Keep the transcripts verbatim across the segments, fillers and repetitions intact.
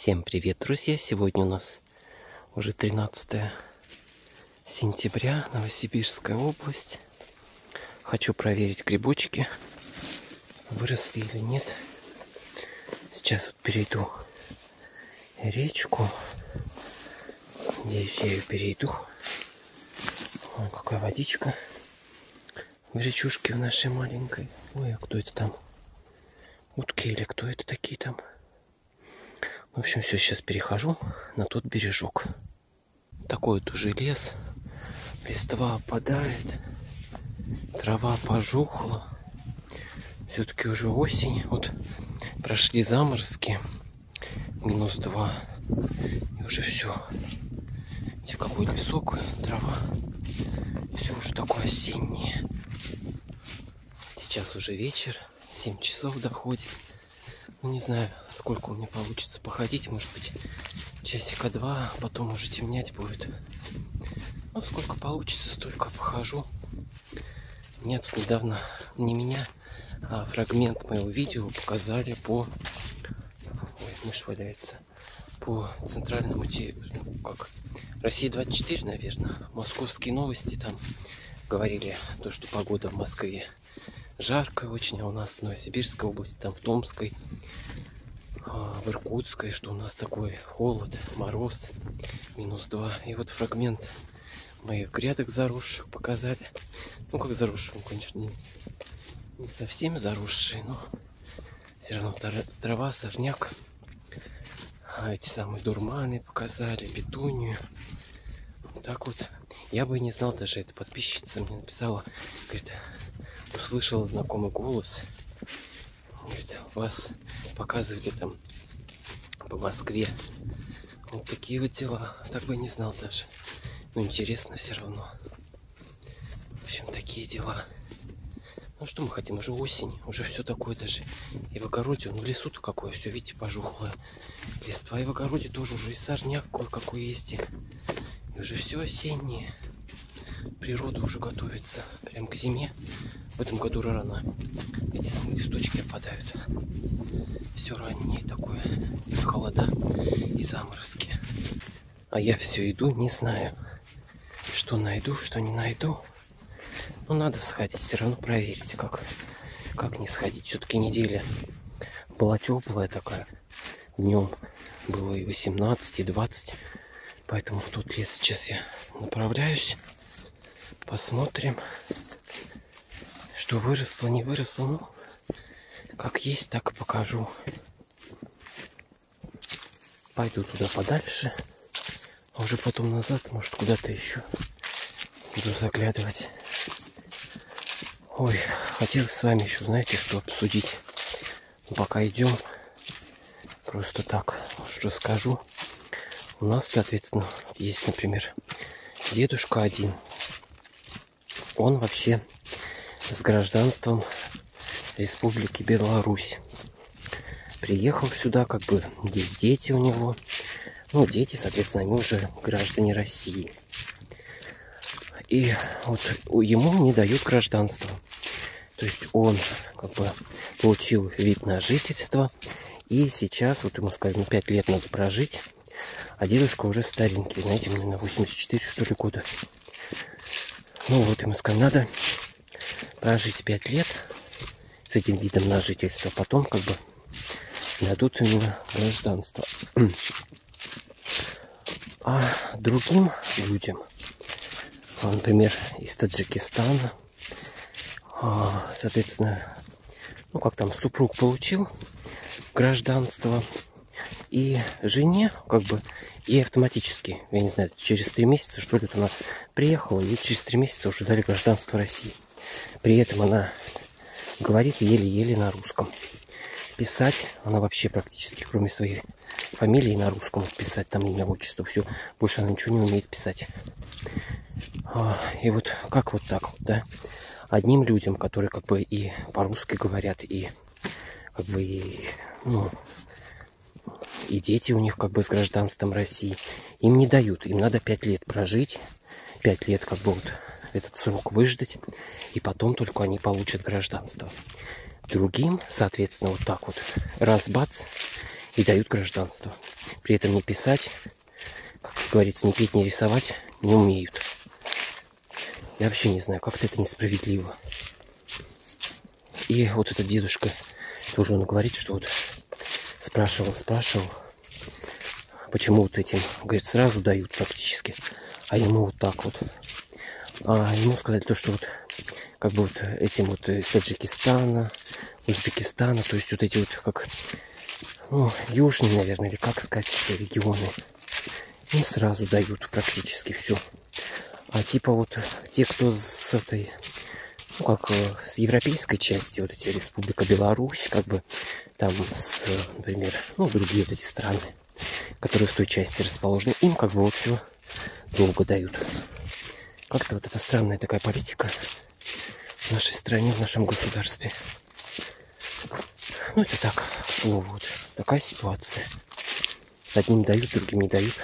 Всем привет, друзья! Сегодня у нас уже тринадцатое сентября, Новосибирская область. Хочу проверить грибочки, выросли или нет. Сейчас вот перейду речку. Надеюсь, я ее перейду. Ой, какая водичка в речушке в нашей маленькой. Ой, а кто это там? Утки или кто это такие там? В общем, все, сейчас перехожу на тот бережок. Такой вот уже лес. Листва опадает. Трава пожухла. Все-таки уже осень. Вот прошли заморозки. Минус два. И уже все. Видите, какой лесок, трава. Все уже такое осеннее. Сейчас уже вечер. семь часов доходит. Ну, не знаю, сколько у меня получится походить. Может быть, часика два, а потом уже темнять будет. Ну, сколько получится, столько похожу. Мне тут недавно, не меня, а фрагмент моего видео показали по... Ой, мышь валяется. По центральному те... как? Россия двадцать четыре, наверное. Московские новости там говорили, то, что погода в Москве жарко очень, а у нас в Новосибирской области, там в Томской, в Иркутской, что у нас такой холод, мороз, минус два. И вот фрагмент моих грядок заросших показали. Ну, как заросших, ну, конечно, не, не совсем заросшие, но все равно трава, сорняк. А эти самые дурманы показали, петунию. Вот так вот. Я бы и не знал, даже эта подписчица мне написала, говорит, услышала знакомый голос. Говорит, вас показывали там по Москве. Вот такие вот дела. Так бы и не знал даже. Но интересно все равно. В общем, такие дела. Ну что мы хотим? Уже осень. Уже все такое даже. И в огороде, ну в лесу-то какое. Все, видите, пожухлое. Листва. И в огороде тоже уже и сорняк кое-какой есть. И уже все осеннее. Природа уже готовится прям к зиме. В этом году рано эти самые листочки опадают. Все раннее такое. Холода и заморозки. А я все иду, не знаю, что найду, что не найду. Но надо сходить, все равно проверить, как, как не сходить. Все-таки неделя была теплая такая. Днем было и восемнадцать, и двадцать. Поэтому в тот лес сейчас я направляюсь. Посмотрим, что выросло, не выросло. Ну, как есть, так и покажу. Пойду туда подальше. А уже потом назад, может, куда-то еще буду заглядывать. Ой, хотелось с вами еще, знаете, что обсудить. Но пока идем, просто так, что скажу. У нас, соответственно, есть, например, дедушка один. Он вообще с гражданством Республики Беларусь. Приехал сюда, как бы здесь дети у него. Ну, дети, соответственно, они уже граждане России. И вот ему не дают гражданство. То есть он как бы получил вид на жительство. И сейчас, вот ему сказали, ну, пять лет надо прожить. А дедушка уже старенький, знаете, мне на восемьдесят четыре, что ли, года. Ну вот, ему сказали, надо прожить пять лет с этим видом на жительство. Потом как бы дадут именно гражданство. А другим людям, например, из Таджикистана, соответственно, ну как там, супруг получил гражданство, и жене как бы и автоматически, я не знаю, через три месяца, что ли, она приехала, и через три месяца уже дали гражданство России. При этом она говорит еле-еле на русском. Писать она вообще практически, кроме своей фамилии, на русском писать, там имя, отчество, все. Больше она ничего не умеет писать. И вот как вот так вот, да? Одним людям, которые как бы и по-русски говорят, и как бы и, ну, и дети у них как бы с гражданством России, им не дают. Им надо пять лет прожить, пять лет как бы вот этот срок выждать, и потом только они получат гражданство. Другим, соответственно, вот так вот раз бац, и дают гражданство. При этом не писать, как говорится, не петь, не рисовать не умеют. Я вообще не знаю, как-то это несправедливо. И вот этот дедушка тоже он говорит, что вот спрашивал, спрашивал, почему вот этим, говорит, сразу дают практически, а ему вот так вот. А ему сказали то, что вот как бы вот этим вот из Таджикистана, Узбекистана, то есть вот эти вот как, ну, южные, наверное, или как сказать, эти регионы, им сразу дают практически все. А типа вот те, кто с этой, ну как с европейской части, вот эти Республика Беларусь, как бы там с, например, ну другие вот эти страны, которые в той части расположены, им как бы вот все долго дают. Как-то вот это странная такая политика в нашей стране, в нашем государстве. Ну это так, к слову, вот такая ситуация. Одним дают, другим не дают.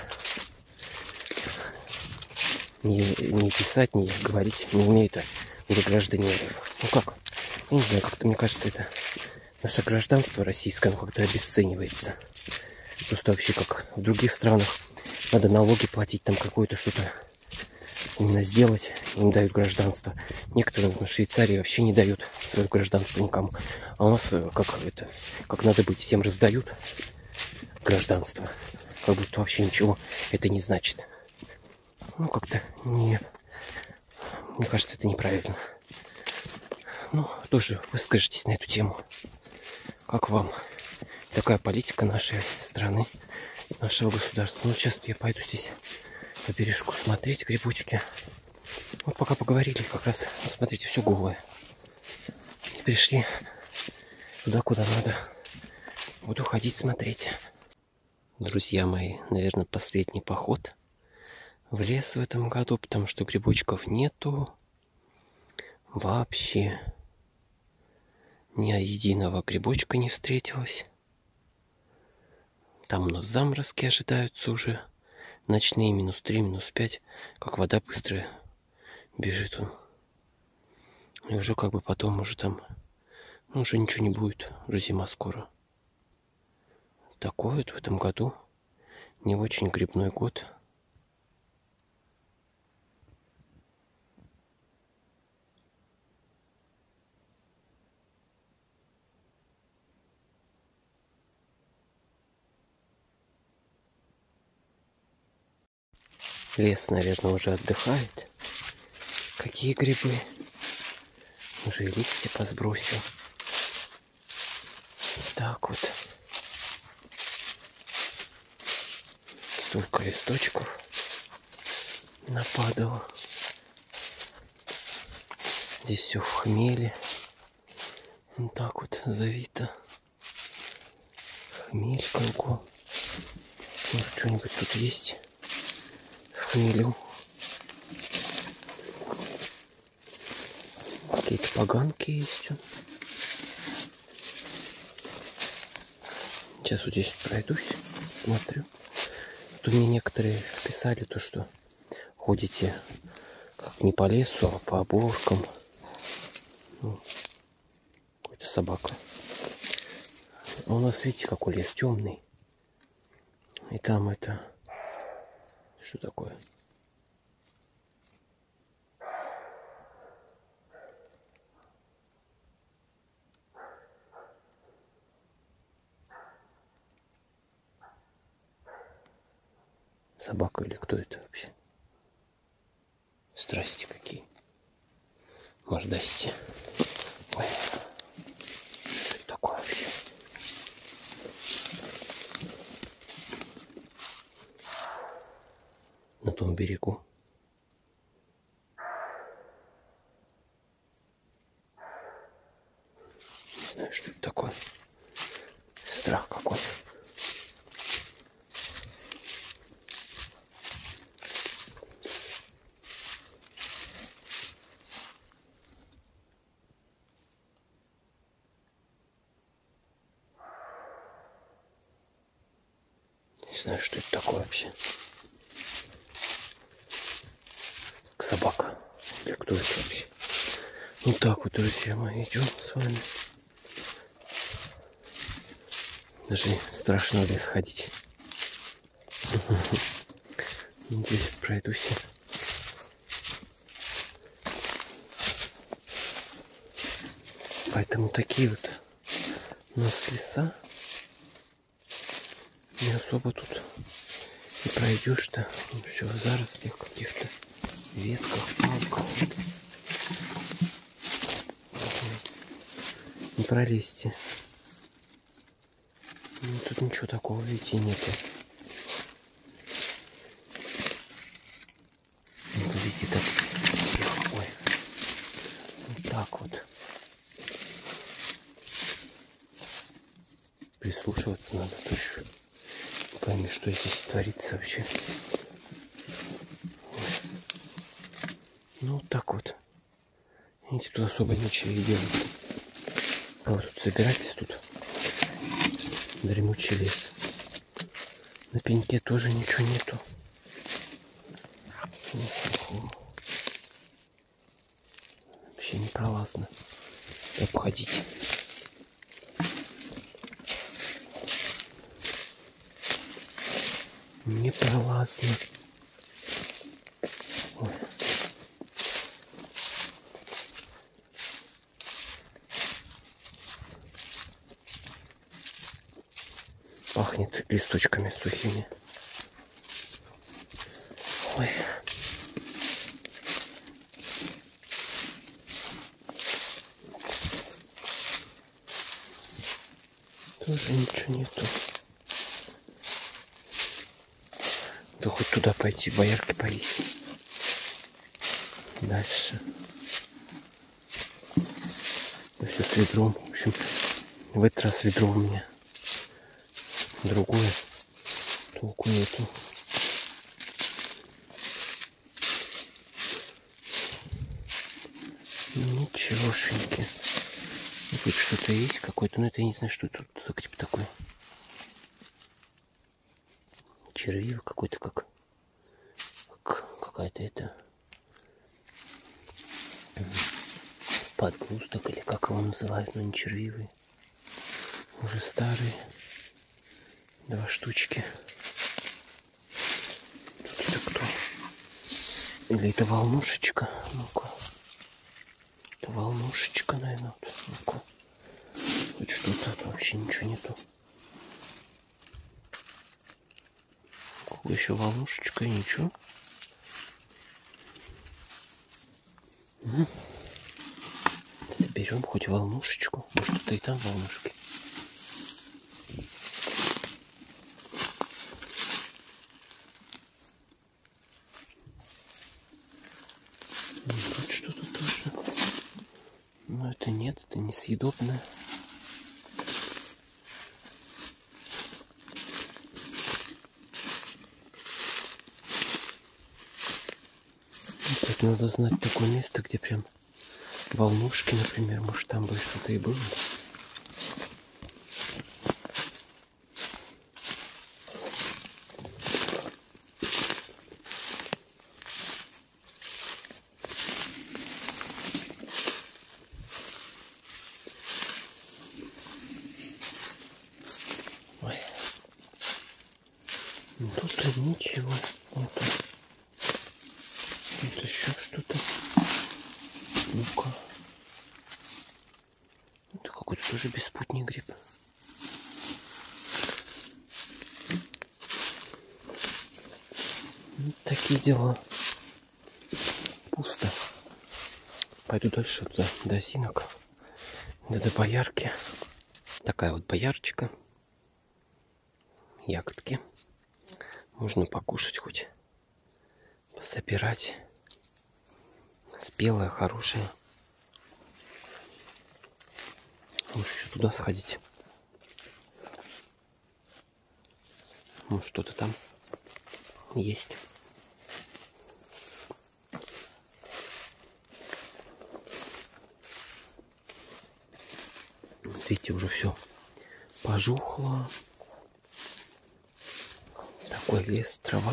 Не, не писать, не говорить не умеют, а уже граждане. Ну как? Я не знаю, как-то мне кажется, это наше гражданство российское, оно как-то обесценивается. Просто вообще как в других странах надо налоги платить, там какое-то что-то именно сделать, им дают гражданство. Некоторые в Швейцарии вообще не дают свое гражданство никому. А у нас как это, как надо быть, всем раздают гражданство. Как будто вообще ничего это не значит. Ну, как-то не... Мне кажется, это неправильно. Ну, тоже выскажитесь на эту тему. Как вам такая политика нашей страны, нашего государства? Ну, сейчас я пойду здесь по бережку смотреть грибочки. Вот пока поговорили, как раз, вот смотрите, все голое. Пришли туда, куда надо. Буду ходить смотреть. Друзья мои, наверное, последний поход в лес в этом году, потому что грибочков нету вообще. Ни единого грибочка не встретилось. Там у нас заморозки ожидаются уже. Ночные минус три, минус пять. Как вода быстро бежит. И уже как бы потом уже там, ну, уже ничего не будет. Уже зима скоро. Такой вот в этом году не очень грибной год. Лес, наверное, уже отдыхает. Какие грибы? Уже и листья посбросил. Так вот. Столько листочков нападало. Здесь все в хмеле. Вот так вот завито. Хмель кругом. Может, что-нибудь тут есть? Хмелю. Какие-то поганки есть. Сейчас вот здесь пройдусь, смотрю. Тут мне некоторые писали то, что ходите как не по лесу, а по оборкам. Ну, какой-то собака. А у нас, видите, какой лес темный. И там это... Что такое? Собака или кто это вообще? Страсти какие. Мордасти. Ой. Что это такое вообще? На том берегу. Не знаю, что это такое. Страх какой-то. Не знаю, что это такое вообще. Как собака. Или кто это вообще? Вот так вот, друзья мои, идем с вами. Даже страшно в лес ходить. Здесь пройдусь. Поэтому такие вот у нас леса. Не особо тут и пройдешь-то. Все в зарослях каких-то, ветках, палках. Не пролезьте. Ну, тут ничего такого, видите, нету. Это везде так тихо. Ой. Вот так вот. Прислушиваться надо точно. Не пойми, что здесь творится вообще. Ой. Ну вот так вот. Видите, тут особо ничего не делать. А вы тут собирайтесь тут. Дремучий лес. На пеньке тоже ничего нету. Вообще не пролазно обходить. Не пролазно. Ой. Пахнет листочками сухими. Ой. Тоже ничего нету. Да хоть туда пойти, боярки поесть. Дальше. Да все с ведром. В общем, в этот раз ведро у меня. Другое толку нету. Ничегошеньки. Тут что-то есть какое-то, но это я не знаю, что это тут типа такое. Червивый какой-то, как, как какая-то это подгусток или как его называют, но не червивый. Уже старый. Два штучки. Тут это кто? Или это волнушечка? Ну-ка. Это волнушечка, наверное. Вот. Ну-ка. Хоть что-то, вообще ничего нету. Еще волнушечка и ничего. Угу. Заберем хоть волнушечку. Может, это и там волнушки. Тут что-то тоже. Но это нет, это несъедобное. Тут надо знать такое место, где прям волнушки, например. Может, там бы что-то и было. Ой. Тут ничего. Вот тут. Тут еще что-то. Ну-ка. Это какой-то тоже беспутный гриб. Вот такие дела. Пусто. Пойду дальше туда, до осинок. Да до боярки. Такая вот боярочка. Ягодки. Можно покушать хоть. Пособирать. Спелая, хорошая. Может еще туда сходить. Может что-то там есть. Видите, уже все пожухло. Такой лес, трава.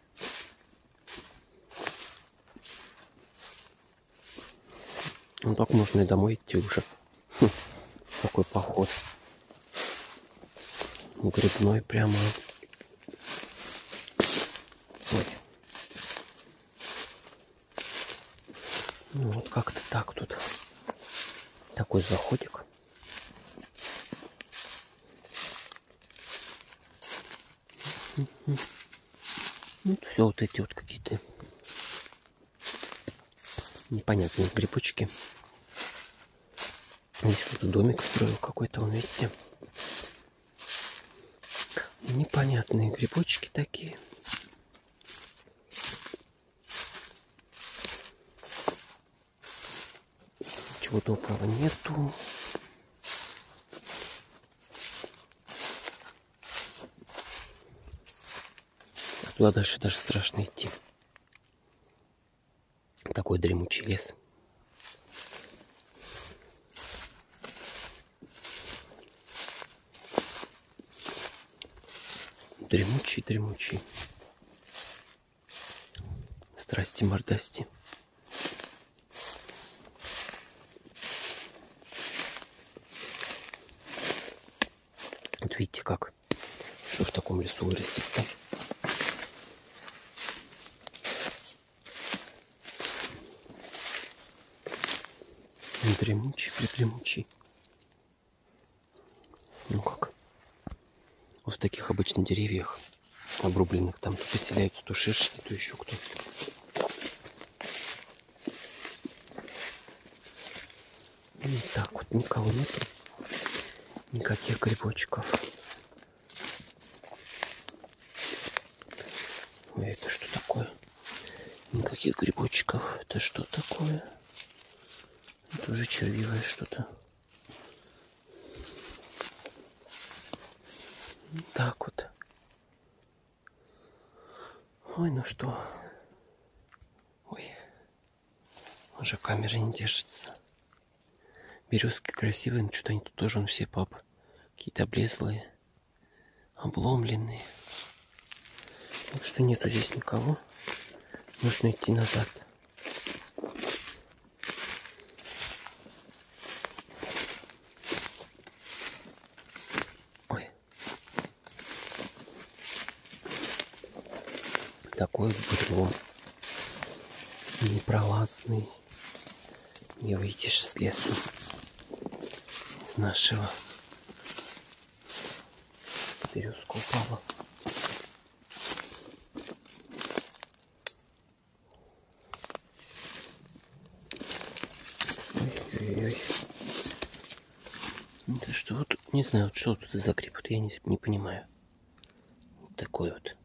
Ну так можно и домой идти уже. Хм, такой поход. грибной прямо. Ой. Ну вот как-то так тут. Такой заходик. Ну, все вот эти вот какие-то непонятные грибочки. Здесь вот домик строил какой-то, он, видите. Непонятные грибочки такие. Чего доброго нету. Туда дальше даже страшно идти. Такой дремучий лес. Дремучий, дремучий. Страсти мордасти. Вот видите как. Что в таком лесу вырастет-то? Дремучий, придремучий. Ну как? Вот в таких обычно деревьях обрубленных там то поселяются, то шершни, то еще кто. И так вот никого нету. Никаких грибочков. Ой, это что такое? Никаких грибочков. Это что такое? Это уже червивое что-то. Так вот. Ой, ну что. Ой. Уже камера не держится. Березки красивые, но что-то они тут тоже он все пап. Какие-то облезлые. Обломленные. Так что нету здесь никого. Нужно идти назад. Такой бревно непролазный, не выйдешь с лесу, с нашего. Березка упала. Ой-ой-ой. Это что вот, не знаю, вот что тут за гриб, вот я не, не понимаю. Вот такой вот.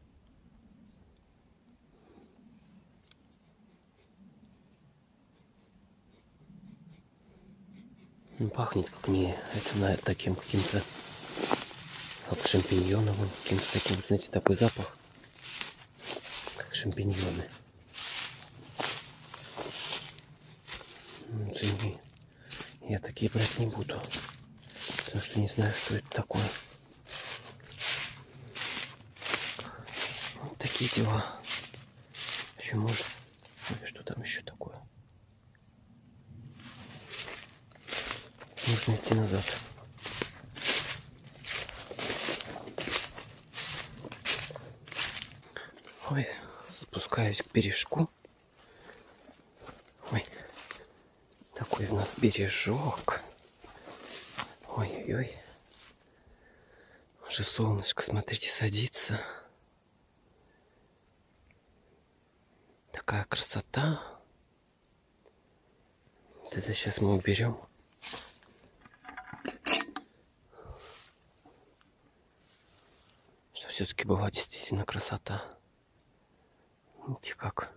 Пахнет как не это, на, таким каким-то, как шампиньоновым, каким-то таким, вот, знаете, такой запах, как шампиньоны. Вот, и я такие брать не буду, потому что не знаю, что это такое. Вот такие дела. Еще может, что там еще такое? Нужно идти назад. Ой, спускаюсь к бережку. Ой, такой у нас бережок. Ой-ой-ой. Уже солнышко, смотрите, садится. Такая красота. Вот это сейчас мы уберем. Все-таки была действительно красота. Видите как?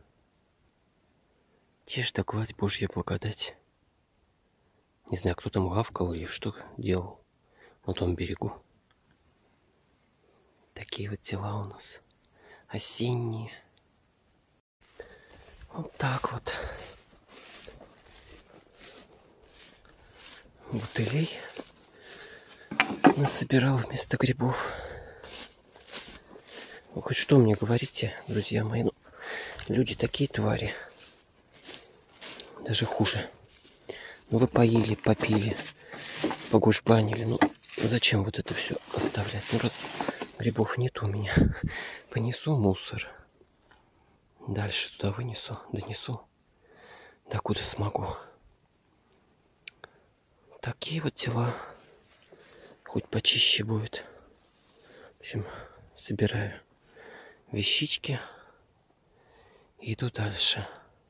Тишь да гладь, Божья благодать. Не знаю, кто там гавкал или что делал на том берегу. Такие вот дела у нас осенние. Вот так вот. Бутылей насобирал вместо грибов. Вы хоть что мне говорите, друзья мои? Ну, люди такие твари. Даже хуже. Ну вы поели, попили, погушбанили. Ну, Зачем вот это все оставлять? Ну, раз грибов нет у меня, понесу мусор. Дальше туда вынесу, донесу. Докуда смогу. Такие вот дела. Хоть почище будет. В общем, собираю вещички. И иду дальше.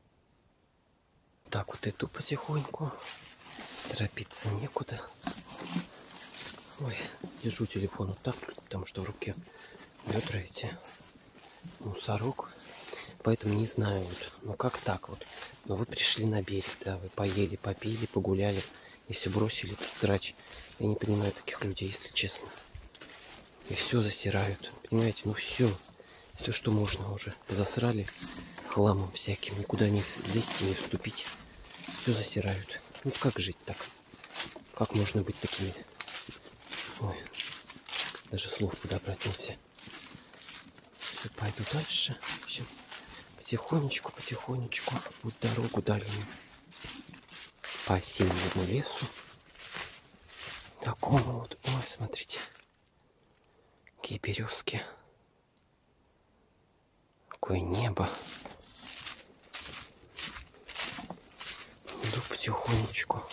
Так вот иду потихоньку. Торопиться некуда. Ой, держу телефон вот так, потому что в руке ведра эти. Мусорок. Поэтому не знаю, вот, ну как так вот. Но вы пришли на берег, да, вы поели, попили, погуляли. И все бросили тут срач. Я не понимаю таких людей, если честно. И все засирают. Понимаете, ну все. Все, что можно уже. Засрали хламом всяким. Никуда не лезть, не вступить. Все засирают. Ну как жить так? Как можно быть такими? Ой, даже слов подобрать нельзя. Все, пойду дальше. В общем, потихонечку, потихонечку. Вот дорогу дальнюю. По осеннему лесу. Такому вот. Ой, смотрите. Какие березки. Какое небо. Иду потихонечку.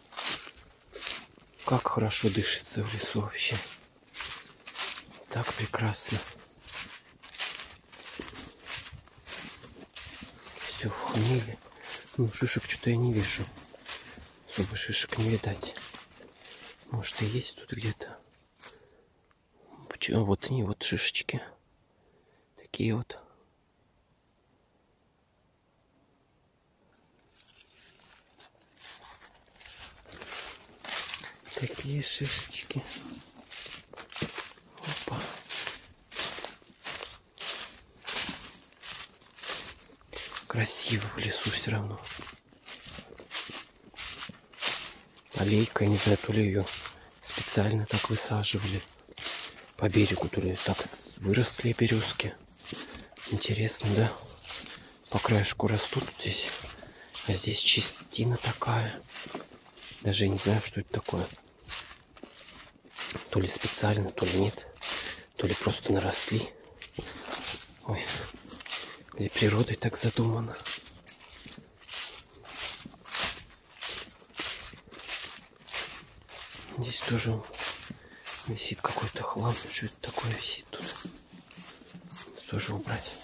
Как хорошо дышится в лесу вообще. Так прекрасно. Все в хмеле. Ну, шишек что-то я не вижу. Особо шишек не видать. Может и есть тут где-то. А вот они, вот шишечки. Такие вот. Такие шишечки. Опа. Красиво в лесу все равно. Аллейка, я не знаю, то ли ее специально так высаживали по берегу, то ли так выросли березки. Интересно, да? По краешку растут здесь. А здесь чистина такая. Даже я не знаю, что это такое. То ли специально, то ли нет. То ли просто наросли. Ой. Или природой так задумано. Здесь тоже висит какой-то хлам. Что это такое висит тут? Это тоже убрать.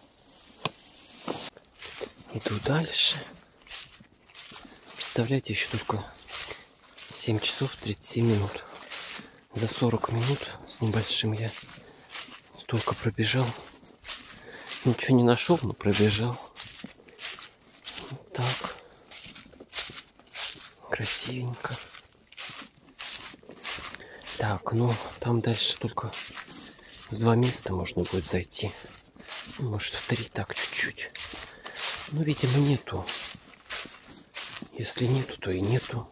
Иду дальше. Представляете, еще только семь часов тридцать семь минут. За сорок минут с небольшим я столько пробежал. Ничего не нашел, но пробежал. Вот так. Красивенько. Так, ну там дальше только в два места можно будет зайти. Ну, может, в три, так чуть-чуть. Ну, видимо, нету. Если нету, то и нету.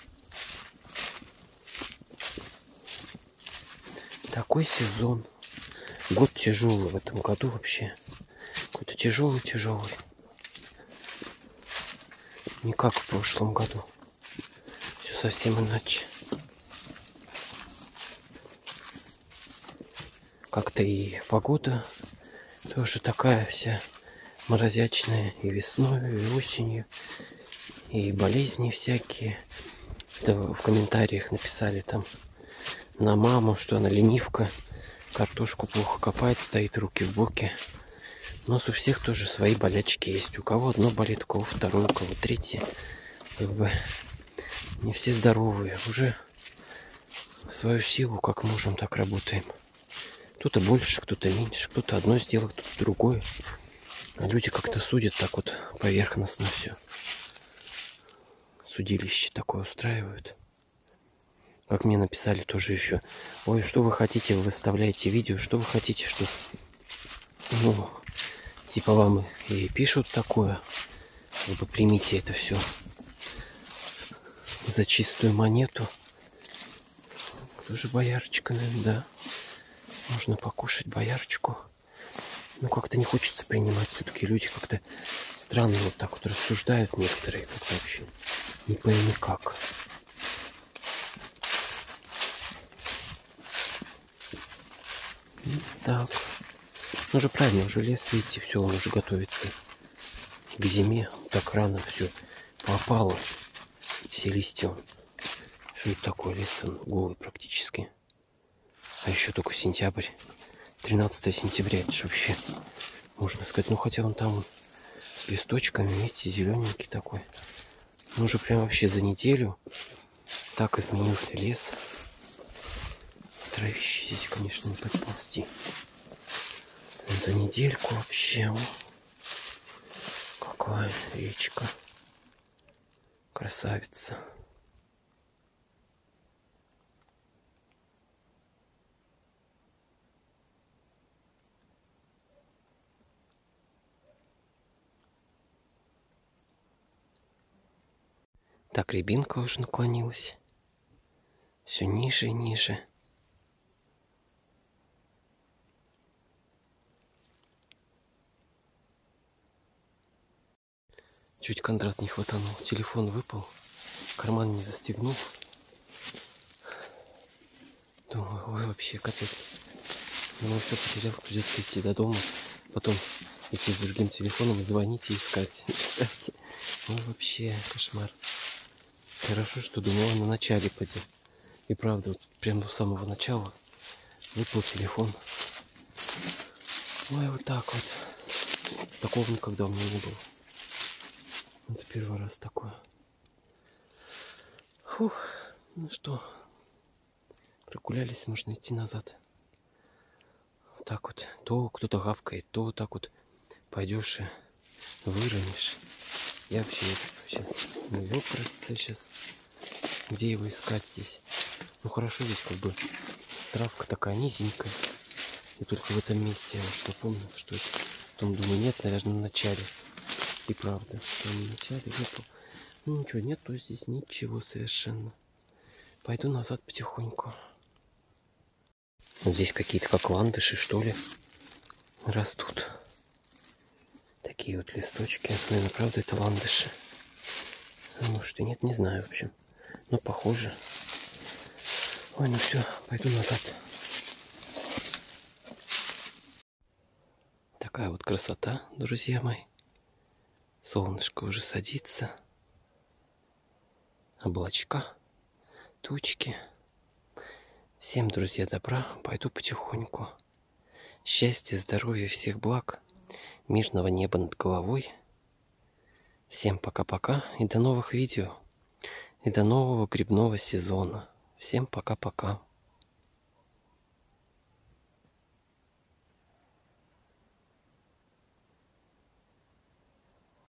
Такой сезон. Год тяжелый в этом году вообще. Какой-то тяжелый-тяжелый. Не как в прошлом году. Все совсем иначе. Как-то и погода тоже такая вся морозячная. И весной, и осенью. И болезни всякие. Это в комментариях написали там на маму, что она ленивка. Картошку плохо копает, стоит руки в боки. Но у всех тоже свои болячки есть. У кого одно болит, у кого второе, у кого третье. Как бы не все здоровые. Уже свою силу как можем, так работаем. Кто-то больше, кто-то меньше. Кто-то одно сделал, кто-то другое. А люди как-то судят так вот поверхностно все. Судилище такое устраивают. Как мне написали тоже еще. Ой, что вы хотите, вы выставляете видео, что вы хотите, что... Ну, типа вам и пишут такое. Как бы примите это все за чистую монету. Тоже боярочка, наверное, да. Можно покушать боярочку. Ну, как-то не хочется принимать. Все-таки люди как-то странно вот так вот рассуждают некоторые. Как вообще не пойми как. Так. Ну уже правильно, уже лес, видите, все, он уже готовится к зиме. Так рано все попало. Все листья. Что это такое? Лес он голый практически. А еще только сентябрь. тринадцатое сентября. Это же вообще, можно сказать, ну хотя он там с листочками, видите, зелененький такой. Ну уже прям вообще за неделю так изменился лес. Травище здесь, конечно, не подползти. За недельку вообще. О, какая речка. Красавица. Так, рябинка уже наклонилась. Все ниже и ниже. Чуть Кондрат не хватанул. Телефон выпал. Карман не застегнул. Думаю, ой, вообще капец. Думаю, все потерял, придется идти до дома. Потом идти с другим телефоном, звонить и искать. Кстати, ну вообще кошмар. Хорошо, что думала на начале поди. И правда, вот прям до самого начала выпал телефон. Ой, вот так вот. Такого никогда у меня не было. Это первый раз такое. Фух, ну что, прогулялись, можно идти назад. Вот так вот. То кто-то гавкает, то вот так вот пойдешь и выронишь. Я вообще, вообще ну ёпрст сейчас. Где его искать здесь? Ну хорошо, здесь как бы травка такая низенькая. И только в этом месте я что помню, что это. Потом думаю, нет, наверное, в начале. И правда, в самом начале выпал. Ну ничего, нету здесь ничего совершенно. Пойду назад потихоньку. Вот здесь какие-то как ландыши, что ли, растут. Такие вот листочки. Наверное, правда, это ландыши. А может и нет, не знаю, в общем. Но похоже. Ой, ну все, пойду назад. Такая вот красота, друзья мои. Солнышко уже садится. Облачка, тучки. Всем, друзья, добра. Пойду потихоньку. Счастья, здоровья, всех благ. Мирного неба над головой. Всем пока-пока и до новых видео. И до нового грибного сезона. Всем пока-пока.